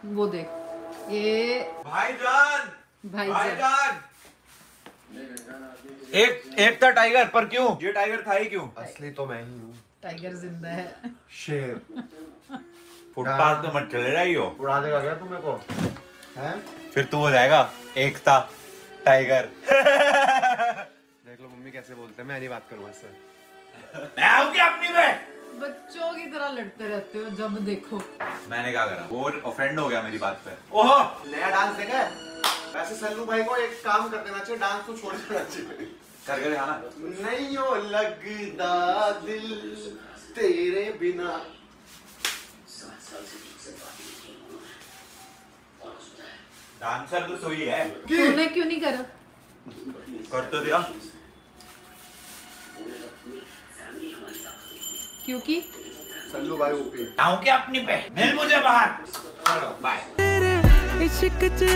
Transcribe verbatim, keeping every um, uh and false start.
वो देख ये भाईजान भाईजान एक एक था टाइगर, पर क्यों ये टाइगर था ही क्यों? असली तो मैं ही हूँ। टाइगर जिंदा है। शेर। फुटपाथ पे मत चले रही हो, उड़ा देगा क्या तुम मेरे को? हैं? फिर तू हो जाएगा एक था टाइगर। देख लो मम्मी कैसे बोलते हैं, मैं नहीं बात करूँगा इससे। मैं आऊँ क्या अपनी में? बच्चों की तरह लड़ते रहते हो जब देखो। मैंने क्या करा? वो ऑफेंड हो गया मेरी बात पे। ओहो, नया डांस देखा है? वैसे सल्लू भाई को एक काम कर देना चाहिए, डांस को छोड़ देना चाहिए। करके दिखाना। नहीं हो लगदा दिल तेरे बिना। डांसर तो सोई है। तूने क्यों नहीं करा? कर तो दिया। क्योंकि सल्लू भाई ओपी। आऊँ क्या अपनी पे? मिल मुझे बाहर। चलो बाय।